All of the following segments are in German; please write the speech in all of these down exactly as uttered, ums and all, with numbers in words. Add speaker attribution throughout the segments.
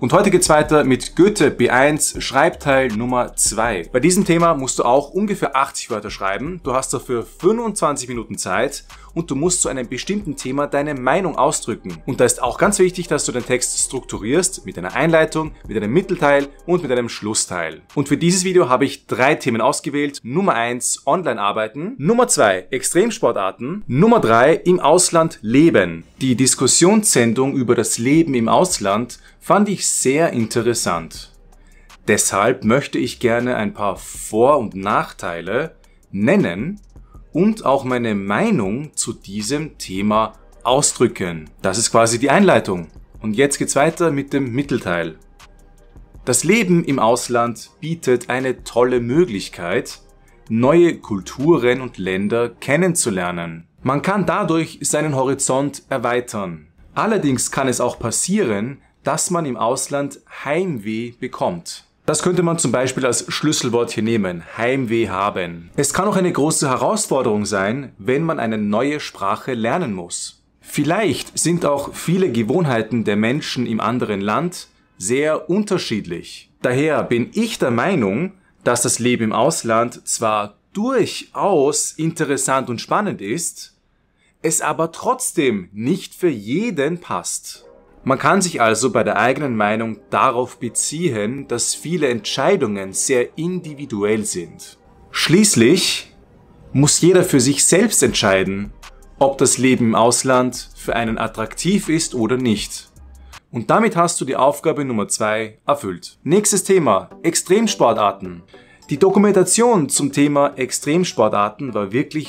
Speaker 1: Und heute geht's weiter mit Goethe B eins Schreibteil Nummer zwei. Bei diesem Thema musst du auch ungefähr achtzig Wörter schreiben. Du hast dafür fünfundzwanzig Minuten Zeit und du musst zu einem bestimmten Thema deine Meinung ausdrücken. Und da ist auch ganz wichtig, dass du den Text strukturierst mit einer Einleitung, mit einem Mittelteil und mit einem Schlussteil. Und für dieses Video habe ich drei Themen ausgewählt. Nummer eins Online-Arbeiten, Nummer zwei Extremsportarten, Nummer drei im Ausland leben. Die Diskussionssendung über das Leben im Ausland fand ich sehr interessant. Deshalb möchte ich gerne ein paar Vor- und Nachteile nennen und auch meine Meinung zu diesem Thema ausdrücken. Das ist quasi die Einleitung. Und jetzt geht's weiter mit dem Mittelteil. Das Leben im Ausland bietet eine tolle Möglichkeit, neue Kulturen und Länder kennenzulernen. Man kann dadurch seinen Horizont erweitern. Allerdings kann es auch passieren, dass man im Ausland Heimweh bekommt. Das könnte man zum Beispiel als Schlüsselwort hier nehmen, Heimweh haben. Es kann auch eine große Herausforderung sein, wenn man eine neue Sprache lernen muss. Vielleicht sind auch viele Gewohnheiten der Menschen im anderen Land sehr unterschiedlich. Daher bin ich der Meinung, dass das Leben im Ausland zwar durchaus interessant und spannend ist, es aber trotzdem nicht für jeden passt. Man kann sich also bei der eigenen Meinung darauf beziehen, dass viele Entscheidungen sehr individuell sind. Schließlich muss jeder für sich selbst entscheiden, ob das Leben im Ausland für einen attraktiv ist oder nicht. Und damit hast du die Aufgabe Nummer zwei erfüllt. Nächstes Thema, Extremsportarten. Die Dokumentation zum Thema Extremsportarten war wirklich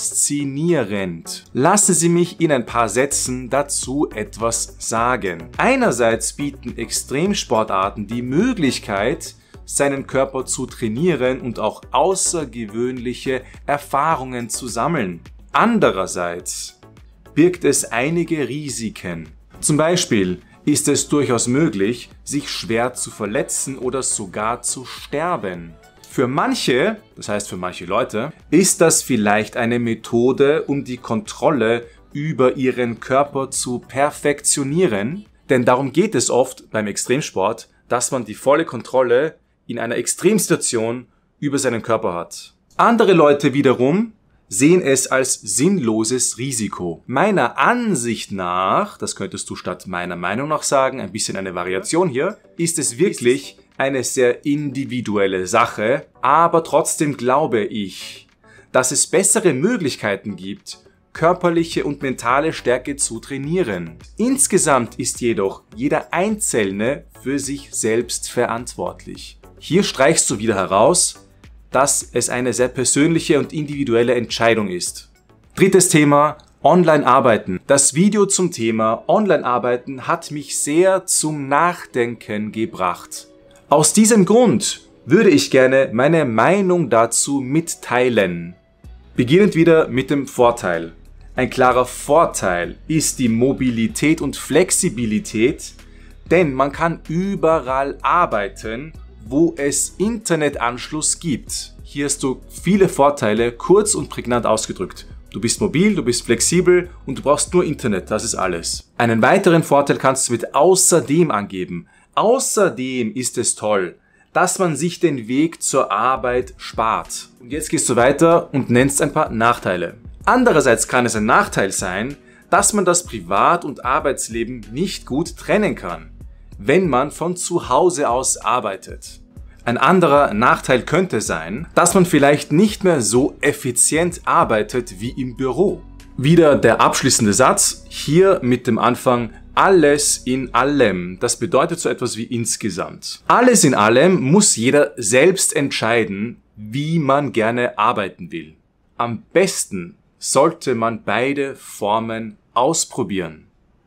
Speaker 1: faszinierend. Lassen Sie mich in ein paar Sätzen dazu etwas sagen. Einerseits bieten Extremsportarten die Möglichkeit, seinen Körper zu trainieren und auch außergewöhnliche Erfahrungen zu sammeln. Andererseits birgt es einige Risiken. Zum Beispiel ist es durchaus möglich, sich schwer zu verletzen oder sogar zu sterben. Für manche, das heißt für manche Leute, ist das vielleicht eine Methode, um die Kontrolle über ihren Körper zu perfektionieren, denn darum geht es oft beim Extremsport, dass man die volle Kontrolle in einer Extremsituation über seinen Körper hat. Andere Leute wiederum sehen es als sinnloses Risiko. Meiner Ansicht nach, das könntest du statt meiner Meinung nach sagen, ein bisschen eine Variation hier, ist es wirklich eine sehr individuelle Sache, aber trotzdem glaube ich, dass es bessere Möglichkeiten gibt, körperliche und mentale Stärke zu trainieren. Insgesamt ist jedoch jeder Einzelne für sich selbst verantwortlich. Hier streichst du wieder heraus, dass es eine sehr persönliche und individuelle Entscheidung ist. Drittes Thema, Online-Arbeiten. Das Video zum Thema Online-Arbeiten hat mich sehr zum Nachdenken gebracht. Aus diesem Grund würde ich gerne meine Meinung dazu mitteilen. Beginnend wieder mit dem Vorteil. Ein klarer Vorteil ist die Mobilität und Flexibilität, denn man kann überall arbeiten, wo es Internetanschluss gibt. Hier hast du viele Vorteile, kurz und prägnant ausgedrückt. Du bist mobil, du bist flexibel und du brauchst nur Internet, das ist alles. Einen weiteren Vorteil kannst du mit außerdem angeben. Außerdem ist es toll, dass man sich den Weg zur Arbeit spart. Und jetzt gehst du weiter und nennst ein paar Nachteile. Andererseits kann es ein Nachteil sein, dass man das Privat- und Arbeitsleben nicht gut trennen kann, wenn man von zu Hause aus arbeitet. Ein anderer Nachteil könnte sein, dass man vielleicht nicht mehr so effizient arbeitet wie im Büro. Wieder der abschließende Satz, hier mit dem Anfang alles in allem. Das bedeutet so etwas wie insgesamt. Alles in allem muss jeder selbst entscheiden, wie man gerne arbeiten will. Am besten sollte man beide Formen ausprobieren.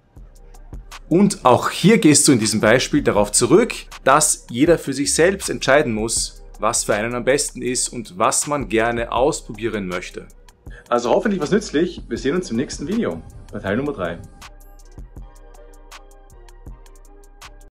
Speaker 1: Und auch hier gehst du in diesem Beispiel darauf zurück, dass jeder für sich selbst entscheiden muss, was für einen am besten ist und was man gerne ausprobieren möchte. Also hoffentlich was nützlich. Wir sehen uns im nächsten Video bei Teil Nummer drei.